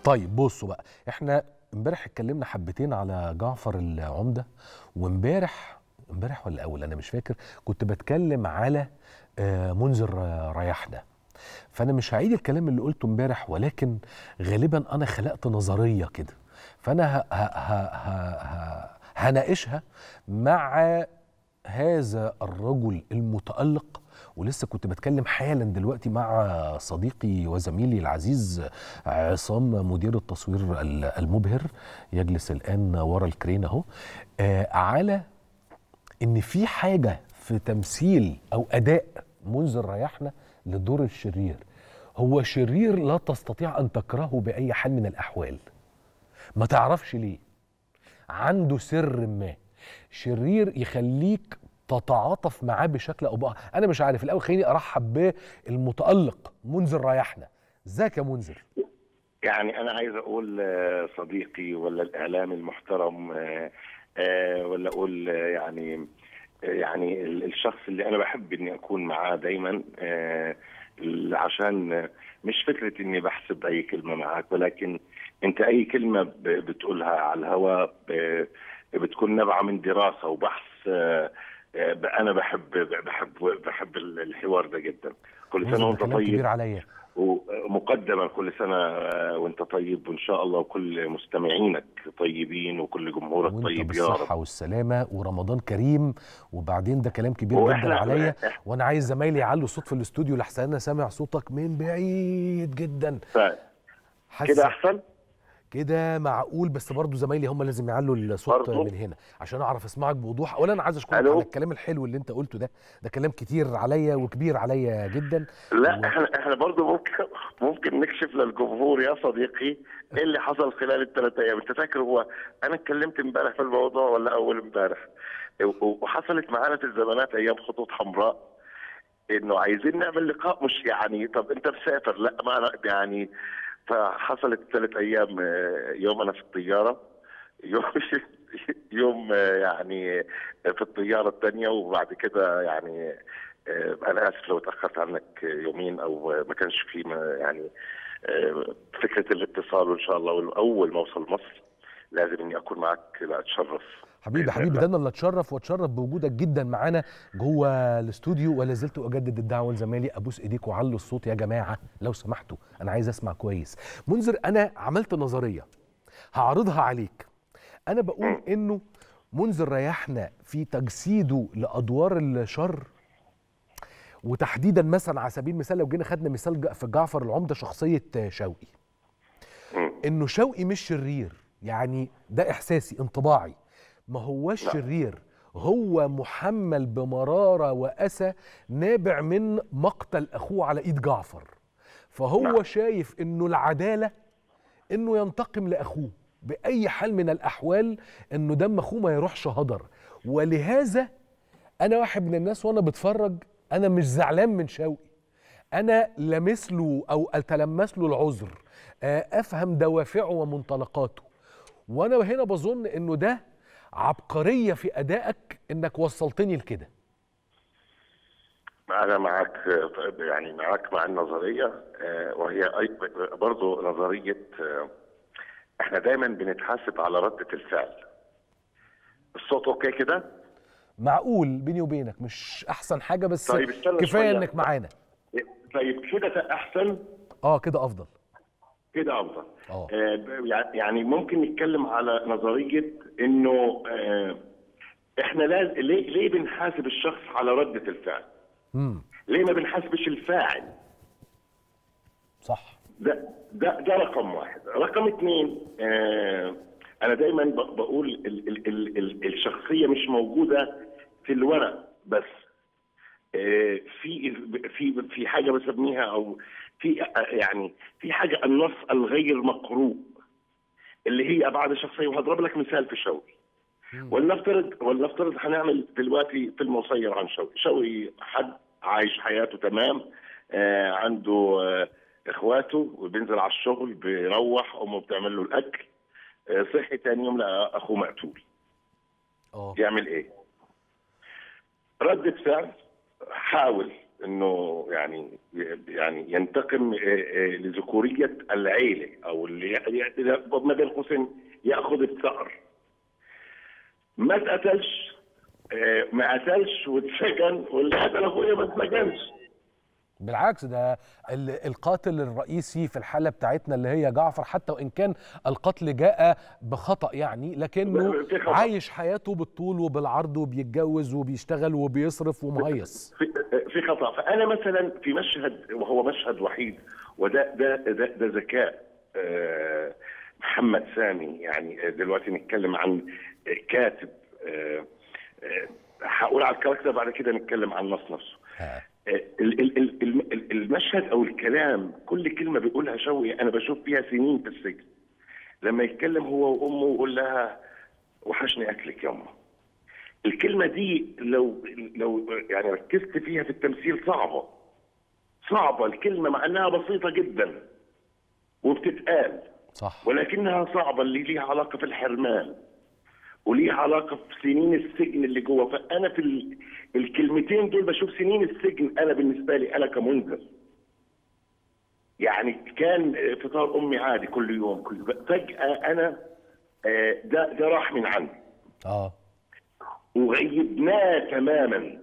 طيب بصوا بقى، احنا امبارح اتكلمنا حبتين على جعفر العمدة، وامبارح ولا اول انا مش فاكر، كنت بتكلم على منذر ريحنا. فانا مش هعيد الكلام اللي قلته امبارح، ولكن غالبا انا خلقت نظرية كده، فانا هناقشها مع هذا الرجل المتألق. ولسه كنت بتكلم حالا دلوقتي مع صديقي وزميلي العزيز عصام مدير التصوير المبهر، يجلس الآن ورا الكرين اهو، على ان في حاجة في تمثيل او اداء منذر ريحنا لدور الشرير. هو شرير لا تستطيع ان تكرهه بأي حال من الاحوال، ما تعرفش ليه، عنده سر ما شرير يخليك تتعاطف معاه بشكل او باخر. انا مش عارف، الاول خليني ارحب بالمتألق منذر ريحنا. ازيك يا منذر؟ يعني انا عايز اقول صديقي ولا الاعلام المحترم، ولا اقول يعني الشخص اللي انا بحب اني اكون معاه دايما، عشان مش فكره اني بحسب اي كلمه معاك، ولكن انت اي كلمه بتقولها على الهواء بتكون نابعه من دراسه وبحث. انا بحب الحوار ده جدا. كل سنه وانت كلام طيب. كبير عليا. ومقدما كل سنه وانت طيب، وان شاء الله وكل مستمعينك طيبين وكل جمهورك طيب يا رب. بالصحه والسلامه ورمضان كريم. وبعدين ده كلام كبير جدا عليا، وانا عايز زمايلي يعلوا الصوت في الاستوديو لحسن انا سامع صوتك من بعيد جدا. كده احسن؟ كده معقول، بس برضو زمايلي هم لازم يعلوا الصوت من هنا عشان اعرف اسمعك بوضوح. اولا انا عايز اشكرك على الكلام الحلو اللي انت قلته ده كلام كتير عليا وكبير عليا جدا. لا احنا برضو ممكن نكشف للجمهور يا صديقي ايه اللي حصل خلال ال3 ايام. انت فاكر هو انا اتكلمت امبارح في الموضوع ولا اول امبارح؟ وحصلت معانا في الزمانات ايام خطوط حمراء انه عايزين نعمل لقاء، مش يعني طب انت مسافر؟ لا ما يعني. فحصلت 3 ايام، يوم انا في الطياره، يوم يعني في الطياره الثانيه، وبعد كده يعني انا اسف لو اتاخرت عنك يومين او ما كانش في يعني فكره الاتصال. وان شاء الله اول ما اوصل مصر لازم اني اكون معك. لا اتشرف حبيبي، ده انا اللي اتشرف، واتشرف بوجودك جدا معانا جوه الاستوديو. ولا زلت اجدد الدعوه لزمايلي، ابوس ايديكم وعلوا الصوت يا جماعه لو سمحتوا، انا عايز اسمع كويس. منذر، انا عملت نظريه هعرضها عليك. انا بقول انه منذر ريحنا في تجسيده لادوار الشر، وتحديدا مثلا على سبيل المثال لو جينا خدنا مثال في جعفر العمدة شخصيه شوقي، انه شوقي مش شرير، يعني ده احساسي انطباعي، ما هوش شرير، هو محمل بمرارة وأسى نابع من مقتل أخوه على إيد جعفر. فهو شايف إنه العدالة إنه ينتقم لأخوه بأي حال من الأحوال، إنه دم أخوه ما يروحش هدر. ولهذا أنا واحد من الناس وأنا بتفرج أنا مش زعلان من شوقي، أنا لمس له أو أتلمس له العذر، أفهم دوافعه ومنطلقاته. وأنا هنا بظن إنه ده عبقرية في أدائك إنك وصلتني لكده. أنا معك، يعني معك مع النظرية، وهي برضو نظرية إحنا دايما بنتحاسب على ردة الفعل. الصوت أوكي كده؟ معقول بيني وبينك مش أحسن حاجة، بس طيب كفاية إنك معانا. طيب كده أحسن؟ كده أفضل. كده أفضل. يعني ممكن نتكلم على نظرية إنه إحنا لازم ليه بنحاسب الشخص على ردة الفعل؟ ليه ما بنحاسبش الفاعل؟ صح. ده رقم واحد. رقم 2، أنا دايما بقول الشخصية مش موجودة في الورق بس، في حاجة بسميها أو في حاجة النص الغير مقروء اللي هي أبعاد الشخصية. وهضرب لك مثال في شوقي. ولنفترض هنعمل دلوقتي فيلم قصير عن شوقي. شوقي حد عايش حياته تمام، عنده اخواته وبينزل على الشغل، بيروح امه بتعمل له الاكل، صحي تاني يوم لقى اخوه مقتول. يعمل ايه؟ ردة فعل، حاول انه يعني ينتقم لذكوريه العيله، او اللي ما بين قوسين ياخذ الثأر. ما اتقتلش، ما قتلش واتسجن، واللي قتل اخويا ما اتسجنش. بالعكس، ده القاتل الرئيسي في الحالة بتاعتنا اللي هي جعفر، حتى وإن كان القتل جاء بخطأ يعني، لكنه عايش حياته بالطول وبالعرض وبيتجوز وبيشتغل وبيصرف ومهيص. في خطأ. فأنا مثلا في مشهد، وهو مشهد وحيد، وده ده ذكاء محمد سامي. يعني دلوقتي نتكلم عن كاتب، هقول على الكاركتر بعد كده نتكلم عن النص نفسه. المشهد او الكلام، كل كلمه بيقولها شوقي انا بشوف فيها سنين في السجن. لما يتكلم هو وامه ويقول لها وحشني اكلك يا امه، الكلمه دي لو يعني ركزت فيها في التمثيل صعبه الكلمه، مع انها بسيطه جدا وبتتقال صح، ولكنها صعبه، اللي ليها علاقه في الحرمان وليه علاقه بسنين السجن اللي جوه. فانا في الكلمتين دول بشوف سنين السجن. انا بالنسبه لي انا كمنذر، يعني كان فطار امي عادي كل يوم، فجاه انا ده راح من عندي وغيبناه تماما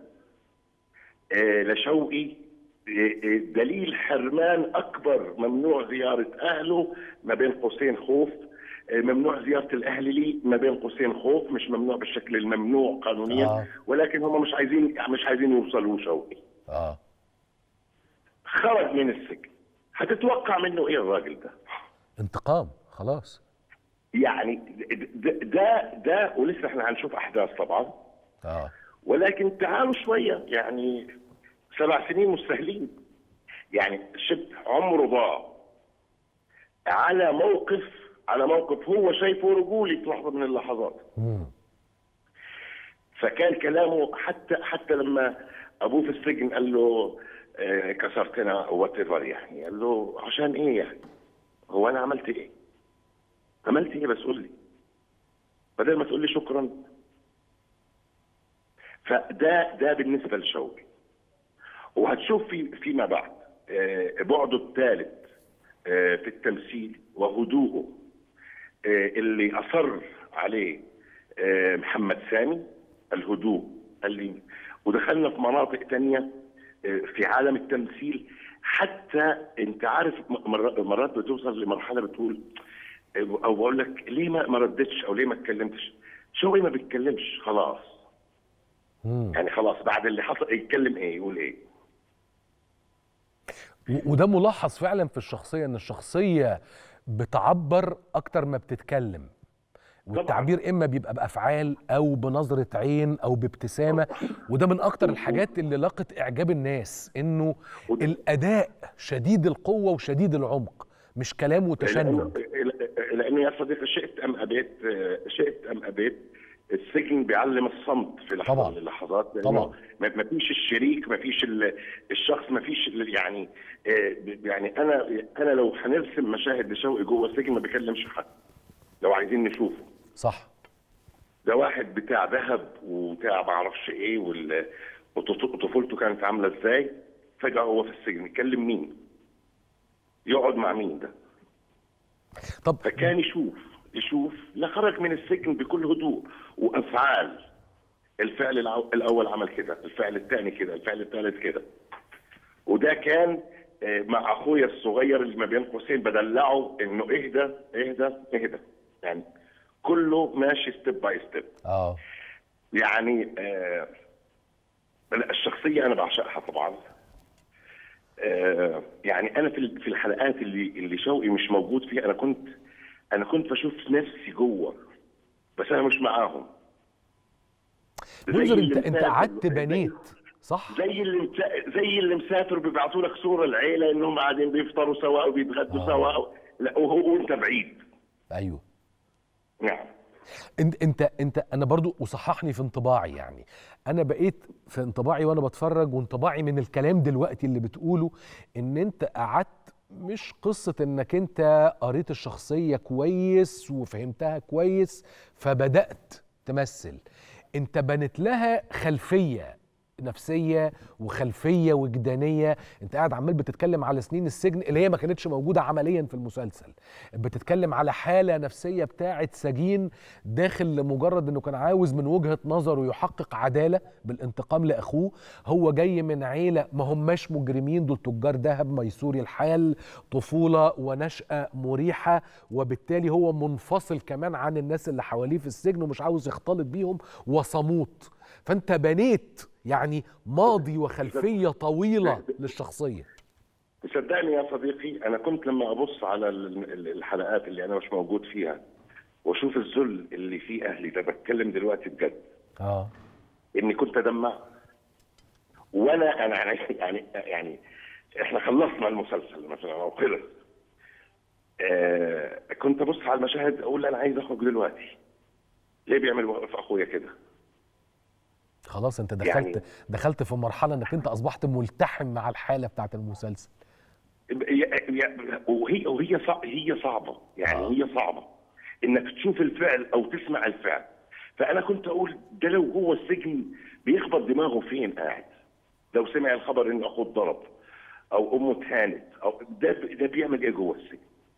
لشوقي. دليل حرمان اكبر، ممنوع زياره اهله ما بين قوسين خوف، ممنوع زيارة الأهل لي ما بين قوسين خوف، مش ممنوع بالشكل الممنوع قانونيا. ولكن هم مش عايزين يوصلوا شوقي. خرج من السجن، هتتوقع منه ايه الراجل ده؟ انتقام خلاص. يعني ده ولسه احنا هنشوف احداث طبعا. ولكن تعالوا شويه، يعني 7 سنين مستاهلين، يعني شبه عمره ضاع على موقف هو شايفه رجولي في لحظه من اللحظات. فكان كلامه حتى لما ابوه في السجن قال له كسرتنا وات ايفر، يعني قال له عشان ايه؟ يعني هو انا عملت ايه؟ بس قول لي، بدل ما تقول لي شكرا. فده بالنسبه لشوقي. وهتشوف فيما بعد بعده الثالث في التمثيل وهدوءه اللي أصر عليه محمد سامي، الهدوء اللي ودخلنا في مناطق تانية في عالم التمثيل. حتى انت عارف مرات بتوصل لمرحلة بتقول او بقول لك ليه ما ردتش او ليه ما اتكلمتش. شوقي ما بيتكلمش خلاص، يعني خلاص بعد اللي حصل يتكلم ايه يقول ايه. وده ملاحظ فعلا في الشخصية، ان الشخصية بتعبر اكتر ما بتتكلم، والتعبير اما بيبقى بافعال او بنظرة عين او بابتسامة. وده من اكتر الحاجات اللي لاقت اعجاب الناس، انه الاداء شديد القوة وشديد العمق، مش كلام وتشنج. لانه يا صديقي شئت ام ابيت السجن بيعلم الصمت في لحظه من اللحظات. طبعا ما فيش الشريك، ما فيش الشخص، ما فيش يعني انا لو هنرسم مشاهد لشوقي جوه السجن ما بيكلمش حد لو عايزين نشوفه. صح، ده واحد بتاع ذهب وبتاع ما اعرفش ايه وطفولته كانت عامله ازاي. فجاه هو في السجن يكلم مين؟ يقعد مع مين ده؟ طب فكان يشوف لا، خرج من السجن بكل هدوء وافعال. الفعل الاول عمل كده، الفعل الثاني كده، الفعل الثالث كده. وده كان مع اخويا الصغير اللي ما بين قوسين بدلعه انه اهدى اهدى اهدى، يعني كله ماشي ستيب باي ستيب. يعني الشخصيه انا بعشقها طبعا. يعني انا في الحلقات اللي شوقي مش موجود فيها، انا كنت بشوف نفسي جوه، بس انا مش معاهم. منذر، انت قعدت بنيت صح؟ زي اللي مسافر بيبعتوا لك صوره العيله انهم قاعدين بيفطروا سوا او بيتغدوا سوا، لا وانت بعيد. ايوه نعم. انت انا برضو وصححني في انطباعي، يعني انا بقيت في انطباعي وانا بتفرج، وانطباعي من الكلام دلوقتي اللي بتقوله ان انت قعدت، مش قصة انك انت قريت الشخصية كويس وفهمتها كويس فبدأت تمثل، انت بنت لها خلفية نفسيه وخلفيه وجدانيه. انت قاعد عمال بتتكلم على سنين السجن اللي هي ما كانتش موجوده عمليا في المسلسل، بتتكلم على حاله نفسيه بتاعه سجين داخل لمجرد انه كان عاوز من وجهه نظره يحقق عداله بالانتقام لاخوه. هو جاي من عيله ما هماش مجرمين، دول تجار ذهب ميسوري الحال، طفوله ونشأة مريحه، وبالتالي هو منفصل كمان عن الناس اللي حواليه في السجن ومش عاوز يختلط بيهم وصموت. فانت بنيت يعني ماضي وخلفيه طويله للشخصيه. تصدقني يا صديقي، انا كنت لما ابص على الحلقات اللي انا مش موجود فيها واشوف الذل اللي فيه اهلي، ده بتكلم دلوقتي بجد، اني كنت ادمع. وانا يعني احنا خلصنا المسلسل مثلا او خلص، كنت ابص على المشاهد اقول انا عايز اخرج دلوقتي. ليه بيعمل في اخويا كده؟ خلاص انت دخلت في مرحله انك انت اصبحت ملتحم مع الحاله بتاعت المسلسل. هي صعبه يعني. هي صعبه انك تشوف الفعل او تسمع الفعل. فانا كنت اقول ده لو هو السجن بيخبط دماغه فين قاعد؟ لو سمع الخبر ان اخوه اتضرب او امه اتهانت او ده بيعمل ايه جوه السجن؟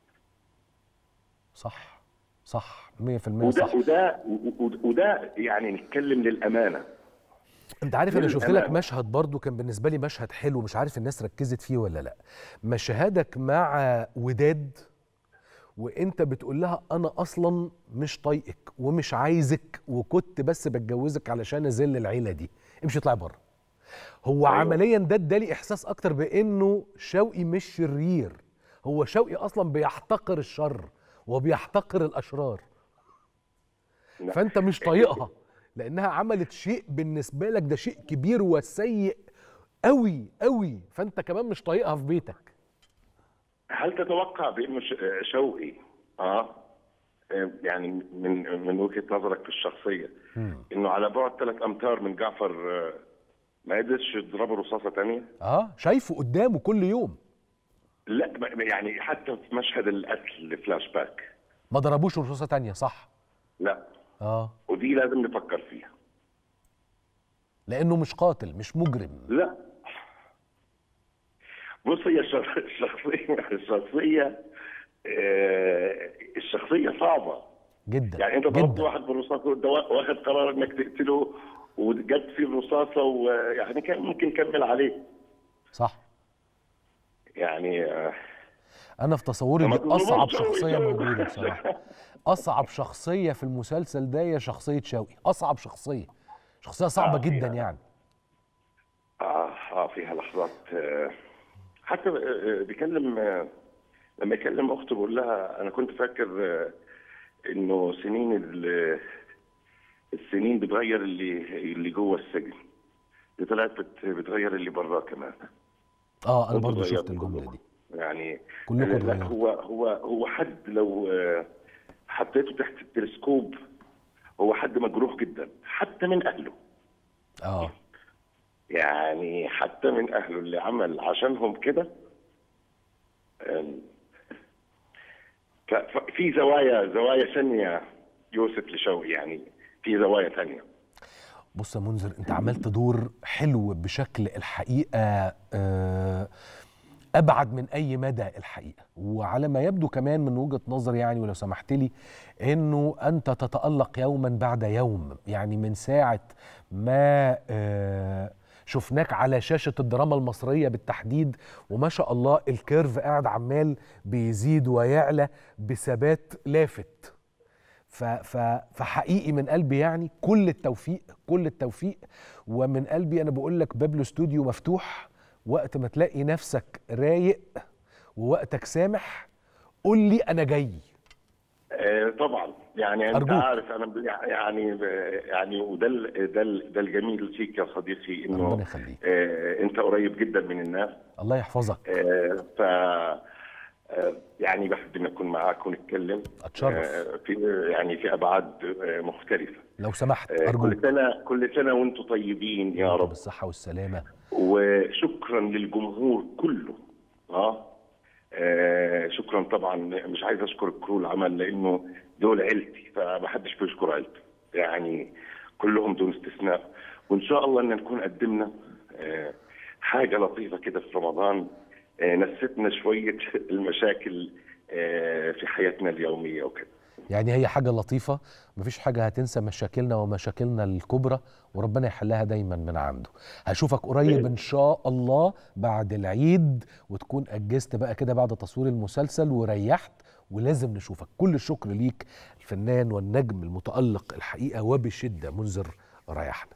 صح 100% صح. وده يعني نتكلم للامانه. انت عارف انا شفت لك مشهد برضو كان بالنسبه لي مشهد حلو، مش عارف الناس ركزت فيه ولا لا. مشهدك مع وداد وانت بتقول لها انا اصلا مش طايقك ومش عايزك وكنت بس بتجوزك علشان اذل العيله دي، امشي اطلعي بره. هو أيوة. عمليا ده ادالي احساس اكتر بانه شوقي مش شرير، هو شوقي اصلا بيحتقر الشر وبيحتقر الاشرار. فانت مش طايقها لانها عملت شيء بالنسبه لك ده شيء كبير وسيء قوي قوي، فانت كمان مش طايقها في بيتك. هل تتوقع بانه شوقي يعني من وجهه نظرك في الشخصيه انه على بعد 3 أمتار من جعفر ما قدرش يضربه رصاصه ثانيه؟ شايفه قدامه كل يوم. لا يعني حتى في مشهد القتل فلاش باك ما ضربوش رصاصه ثانيه، صح؟ لا. ودي لازم نفكر فيها لانه مش قاتل مش مجرم. لا بص، هي الشخصيه صعبه جدا يعني. انت ضربت واحد بالرصاصه وانت واخد قرار انك تقتله وجت فيه الرصاصه ويعني كان ممكن يكمل عليه. صح. يعني انا في تصوري دي اصعب شخصيه موجوده بصراحه. اصعب شخصيه في المسلسل ده هي شخصيه شوقي، اصعب شخصيه صعبه جدا يعني. فيها لحظات حتى بيكلم لما يكلم اخته بيقول لها انا كنت فاكر انه السنين بتغير اللي جوه السجن، دي طلعت بتغير اللي براه كمان. انا برضه شفت الجمله دي يعني. كلكم لا هو حد لو حطيته تحت التلسكوب هو حد مجروح جدا حتى من اهله. يعني حتى من اهله اللي عمل عشانهم كده. في زوايا ثانيه يوسف لشوقي، يعني في زوايا ثانيه. بص يا منذر، انت عملت دور حلو بشكل الحقيقه ابعد من اي مدى الحقيقه، وعلى ما يبدو كمان من وجهه نظري يعني، ولو سمحت لي، انه انت تتالق يوما بعد يوم. يعني من ساعه ما شفناك على شاشه الدراما المصريه بالتحديد، وما شاء الله الكيرف قاعد عمال بيزيد ويعلى بثبات لافت. فحقيقي من قلبي يعني كل التوفيق. ومن قلبي انا بقول لك باب الاستوديو مفتوح، وقت ما تلاقي نفسك رايق ووقتك سامح قول لي انا جاي. طبعا يعني انت أرجوك. عارف انا يعني وده الجميل فيك يا صديقي، انه ربنا يخليك. انت قريب جدا من الناس. الله يحفظك. ف يعني بحب ان اكون معاك ونتكلم. اتشرف. في ابعاد مختلفه. لو سمحت ارجوك. كل سنه وانتم طيبين يا رب. بالصحه والسلامه. وشكرا للجمهور كله. شكرا طبعا. مش عايز اشكر كرو العمل لانه دول عيلتي، فما حدش بيشكر عيلته يعني، كلهم دون استثناء. وان شاء الله ان نكون قدمنا حاجه لطيفه كده في رمضان، نستنا شويه المشاكل في حياتنا اليوميه وكده. يعني هي حاجة لطيفة، مفيش حاجة هتنسى مشاكلنا ومشاكلنا الكبرى، وربنا يحلها دايما من عنده. هشوفك قريب إن شاء الله بعد العيد، وتكون أجزت بقى كده بعد تصوير المسلسل وريحت، ولازم نشوفك. كل الشكر ليك، الفنان والنجم المتألق الحقيقة وبشدة منذر ريحنا.